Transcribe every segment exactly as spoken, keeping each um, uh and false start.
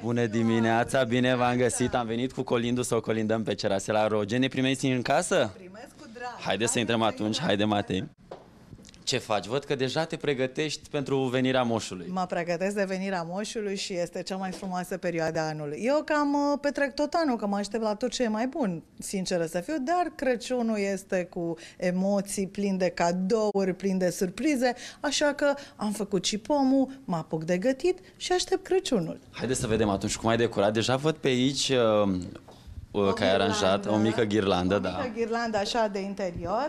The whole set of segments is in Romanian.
Bună dimineața, bine v-am găsit. Am venit cu colindul să o colindăm pe Cerasela Roge. Ne primești în casă? Primesc cu drag. Haideți să intrăm atunci. Haide, Matei. Ce faci? Văd că deja te pregătești pentru venirea moșului. Mă pregătesc de venirea moșului și este cea mai frumoasă perioadă a anului. Eu cam uh, petrec tot anul, că mă aștept la tot ce e mai bun, sinceră să fiu, dar Crăciunul este cu emoții, plin de cadouri, plin de surprize, așa că am făcut și pomul, mă apuc de gătit și aștept Crăciunul. Haideți să vedem atunci cum ai decorat. Deja văd pe aici uh, uh, că ai aranjat o mică ghirlandă. O da. mică ghirlandă așa de interior.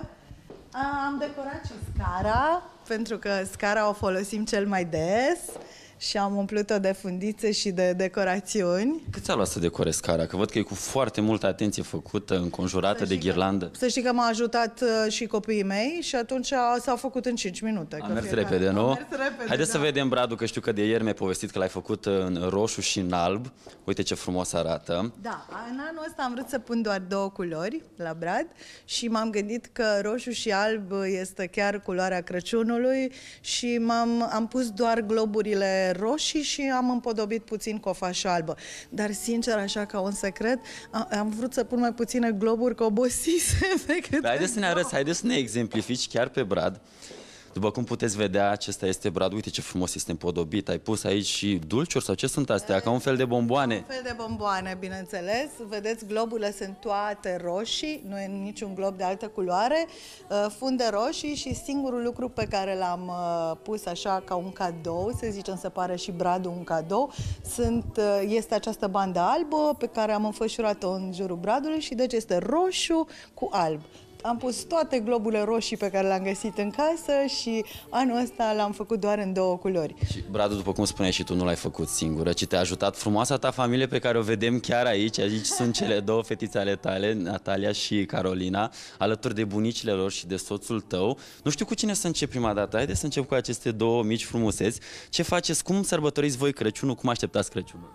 Am decorat și scara, pentru că scara o folosim cel mai des și am umplut-o de fundițe și de decorațiuni. Cât ți-a luat să decorezi scara? Că văd că e cu foarte multă atenție făcută, înconjurată de ghirlandă. Să știi că m-a ajutat uh, și copiii mei și atunci s-a făcut în cinci minute. A mers repede, nu? Mers repede, Haideți da. să vedem bradul, că știu că de ieri mi-ai povestit că l-ai făcut în roșu și în alb. Uite ce frumos arată. Da, în anul ăsta am vrut să pun doar două culori la brad și m-am gândit că roșu și alb este chiar culoarea Crăciunului și m-am, am pus doar globurile roșii și am împodobit puțin cu o fașă albă. Dar, sincer, așa ca un secret, am, am vrut să pun mai puține globuri, că obosisem. Haideți să ne arăți, haideți să ne exemplifici chiar pe brad. După cum puteți vedea, acesta este brad. Uite ce frumos este împodobit. Ai pus aici și dulciuri sau ce sunt astea? Ca un fel de bomboane. Un fel de bomboane, bineînțeles. Vedeți, globurile sunt toate roșii, nu e niciun glob de altă culoare. Funde roșii și singurul lucru pe care l-am pus așa ca un cadou, să zicem, să pare și bradul un cadou, sunt, este această bandă albă pe care am înfășurat-o în jurul bradului și deci este roșu cu alb. Am pus toate globurile roșii pe care le-am găsit în casă și anul ăsta l-am făcut doar în două culori. Și bradul, după cum spuneai și tu, nu l-ai făcut singură, ci te-a ajutat frumoasa ta familie pe care o vedem chiar aici. Aici sunt cele două fetițe ale tale, Natalia și Carolina, alături de bunicile lor și de soțul tău. Nu știu cu cine să încep prima dată. Haideți să încep cu aceste două mici frumuseți. Ce faceți? Cum sărbătoriți voi Crăciunul? Cum așteptați Crăciunul?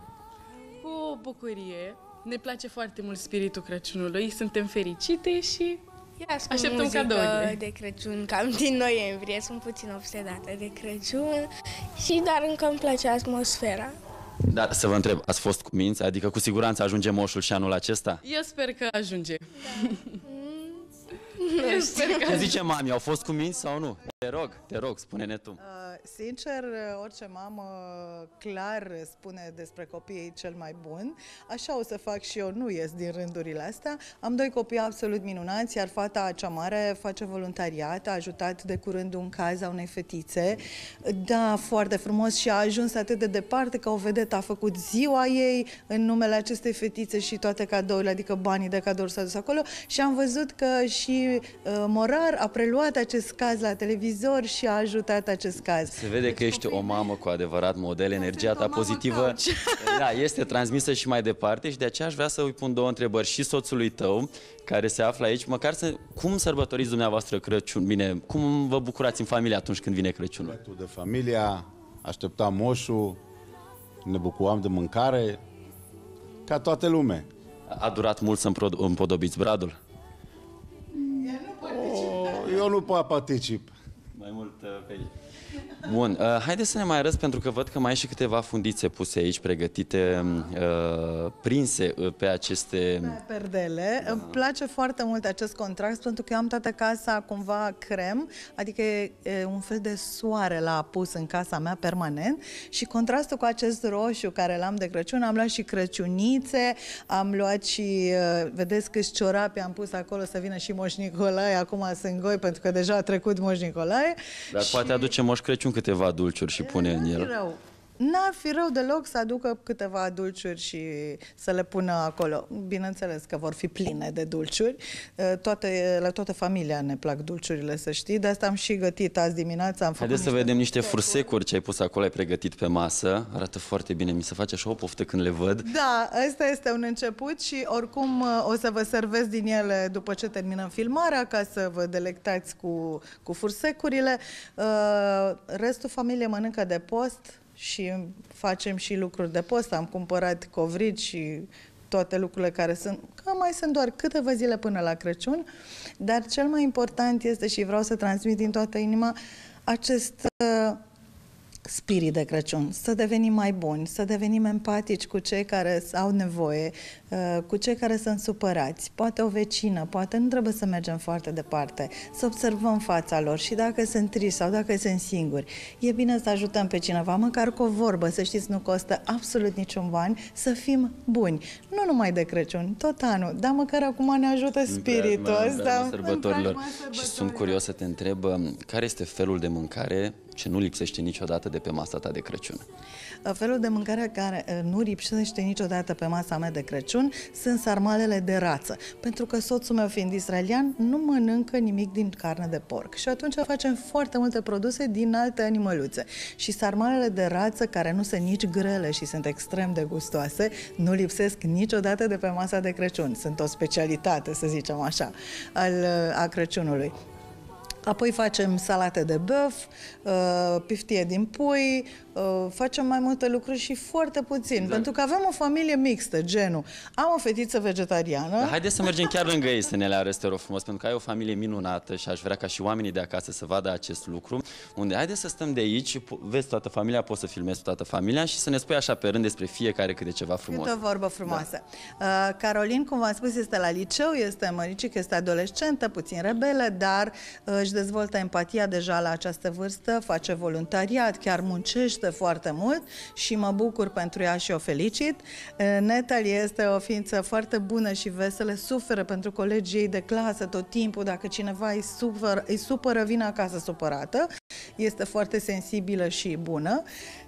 Cu bucurie. Ne place foarte mult spiritul Crăciunului. Suntem fericite și așteptăm cadourile de Crăciun cam din noiembrie, sunt puțin obsedată de Crăciun și dar încă îmi place atmosfera. Dar să vă întreb, ați fost cuminți? Adică cu siguranță ajunge moșul și anul acesta? Eu sper că ajunge. Da. Eu sper că... Ce zice mami, au fost cuminți sau nu? Te rog, te rog, spune-ne tu. Uh, sincer, orice mamă clar spune despre copiii ei cel mai bun. Așa o să fac și eu, nu ies din rândurile astea. Am doi copii absolut minunați, iar fata cea mare face voluntariat, a ajutat de curând un caz a unei fetițe. Da, foarte frumos și a ajuns atât de departe că o vedetă a făcut ziua ei în numele acestei fetițe și toate cadourile, adică banii de cadouri s-au dus acolo și am văzut că și uh, Morar a preluat acest caz la televizor și a ajutat acest caz. Se vede că ești o mamă cu adevărat model, energia ta pozitivă da, este transmisă și mai departe și de aceea aș vrea să îi pun două întrebări și soțului tău, care se află aici, măcar să, cum sărbătoriți dumneavoastră Crăciun? Bine, cum vă bucurați în familie atunci când vine Crăciunul? De familia, așteptam moșul, ne bucuram de mâncare, ca toată lumea. A durat mult să împodobiți bradul? Eu nu pot particip. Mai mult pe aici. Bun, uh, haideți să ne mai arăți, pentru că văd că mai ai și câteva fundițe puse aici, pregătite, uh, prinse pe aceste... Pe perdele. Da. Îmi place foarte mult acest contrast, pentru că eu am toată casa cumva crem, adică e un fel de soare l-a pus în casa mea permanent și contrastul cu acest roșu care l-am de Crăciun, am luat și crăciunițe, am luat și, uh, vedeți câți ciorapi am pus acolo să vină și Moș Nicolae, acum sunt goi pentru că deja a trecut Moș Nicolae. Dar și... poate aduce Moș Crăciun câteva dulciuri și pune în el. Rău. N-ar fi rău deloc să aducă câteva dulciuri și să le pună acolo. Bineînțeles că vor fi pline de dulciuri. Toate, la toată familia ne plac dulciurile, să știi. De asta am și gătit azi dimineața. Am Haideți să vedem niște fursecuri ce ai pus acolo, ai pregătit pe masă. Arată foarte bine, mi se face așa o poftă când le văd. Da, ăsta este un început și oricum o să vă servesc din ele după ce terminăm filmarea, ca să vă delectați cu, cu fursecurile. Restul familiei mănâncă de post și facem și lucruri de post. Am cumpărat covrici și toate lucrurile care sunt, că mai sunt doar câteva zile până la Crăciun, dar cel mai important este, și vreau să transmit din toată inima, acest uh, spirit de Crăciun, să devenim mai buni, să devenim empatici cu cei care au nevoie, cu cei care sunt supărați, poate o vecină, poate nu trebuie să mergem foarte departe, să observăm fața lor și dacă sunt triști sau dacă sunt singuri, e bine să ajutăm pe cineva, măcar cu o vorbă, să știți, nu costă absolut niciun bani, să fim buni. Nu numai de Crăciun, tot anul, dar măcar acum ne ajută spiritul ăsta. Sărbătorilor. Și sunt curios să te întreb, care este felul de mâncare ce nu lipsește niciodată de pe masa ta de Crăciun? Felul de mâncare care nu lipsește niciodată pe masa mea de Crăciun sunt sarmalele de rață, pentru că soțul meu, fiind israelian, nu mănâncă nimic din carne de porc și atunci facem foarte multe produse din alte animăluțe. Și sarmalele de rață, care nu sunt nici grele și sunt extrem de gustoase, nu lipsesc niciodată de pe masa de Crăciun. Sunt o specialitate, să zicem așa, al, a Crăciunului. Apoi facem salate de băf, piftie din pui, facem mai multe lucruri și foarte puțin, exact. Pentru că avem o familie mixtă, genul. Am o fetiță vegetariană. Dar haideți să mergem chiar lângă ei, să ne le arăți, te rog frumos, pentru că ai o familie minunată și aș vrea ca și oamenii de acasă să vadă acest lucru. Unde haideți să stăm de aici, vezi toată familia, poți să filmezi toată familia și să ne spui așa pe rând despre fiecare câte ceva frumos. Câte o vorbă frumoasă. Da. Uh, Carolin, cum v-am spus, este la liceu, este măricică, este adolescentă, puțin rebelă, dar uh, își dezvoltă empatia deja la această vârstă, face voluntariat, chiar muncește foarte mult și mă bucur pentru ea și o felicit. Natalie este o ființă foarte bună și veselă, suferă pentru colegii ei de clasă tot timpul, dacă cineva îi supără, îi supără, vine acasă supărată. Este foarte sensibilă și bună.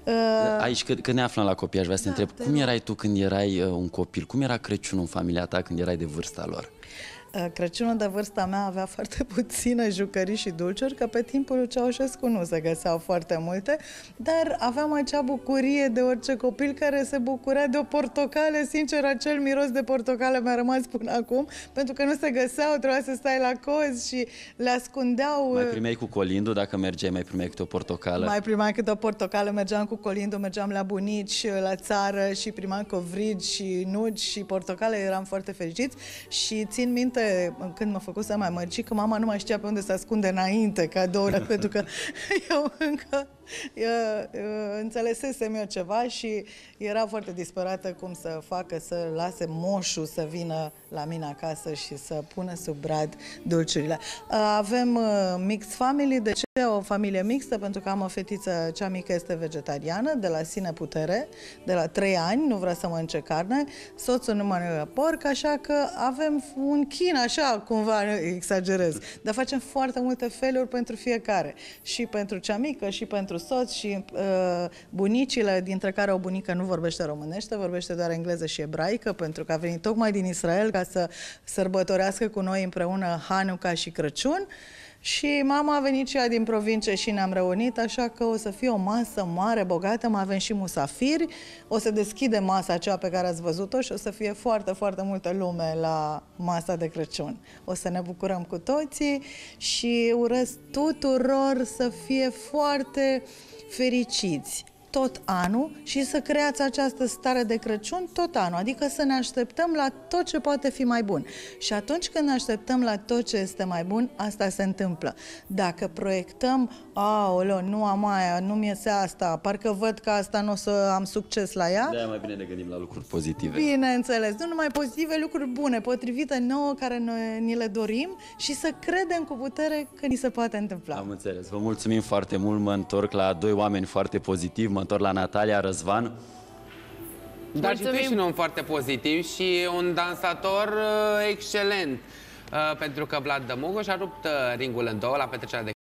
Aici, când ne aflăm la copii, aș vrea să te da, întreb, cum erai tu când erai un copil? Cum era Crăciunul în familia ta când erai de vârsta lor? Crăciunul de vârsta mea avea foarte puține jucării și dulciuri, că pe timpul lui Ceaușescu nu se găseau foarte multe, dar aveam acea bucurie de orice copil care se bucura de o portocală. Sincer, acel miros de portocală mi-a rămas până acum, pentru că nu se găseau, trebuia să stai la cozi și le ascundeau. Mai primeai cu colindul, dacă mergeai, mai primeai câte o portocală? Mai primeai câte o portocală, mergeam cu colindul, mergeam la bunici, la țară și primeam covrigi și nuci și portocale, eram foarte fericiți și țin minte când mă făcusem mai măricică, mama nu mai știa pe unde să ascunde înainte cadourile, pentru că eu încă eu, eu, înțelesesem eu ceva și era foarte disperată cum să facă, să lase moșul să vină la mine acasă și să pună sub brad dulciurile. Avem mixed family. De ce o familie mixtă? Pentru că am o fetiță, cea mică este vegetariană, de la sine putere, de la trei ani, nu vrea să mănânce carne, soțul nu mănâncă porc, așa că avem un chin, așa, cumva, exagerez, dar facem foarte multe feluri pentru fiecare, și pentru cea mică, și pentru soț, și uh, bunicile, dintre care o bunică nu vorbește românește, vorbește doar engleză și ebraică, pentru că a venit tocmai din Israel ca să sărbătorească cu noi împreună Hanuca și Crăciun. Și mama a venit și ea din provincie și ne-am reunit, așa că o să fie o masă mare, bogată, mai avem și musafiri, o să deschide masa aceea pe care ați văzut-o și o să fie foarte, foarte multă lume la masa de Crăciun. O să ne bucurăm cu toții și urez tuturor să fie foarte fericiți tot anul și să creați această stare de Crăciun tot anul, adică să ne așteptăm la tot ce poate fi mai bun. Și atunci când ne așteptăm la tot ce este mai bun, asta se întâmplă. Dacă proiectăm, aoleo, nu am aia, nu-mi iese asta, parcă văd că asta nu o să am succes la ea. De-aia mai bine ne gândim la lucruri pozitive. Bineînțeles, nu numai pozitive, lucruri bune, potrivite nouă, care noi ni le dorim și să credem cu putere că ni se poate întâmpla. Am înțeles. Vă mulțumim foarte mult. Mă întorc la doi oameni foarte pozitivi. Mă întorc la Natalia, Răzvan. Dar și tu ești un om foarte pozitiv și un dansator uh, excelent. Uh, pentru că Vlad Dămugu și-a rupt uh, ringul în două la petrecerea de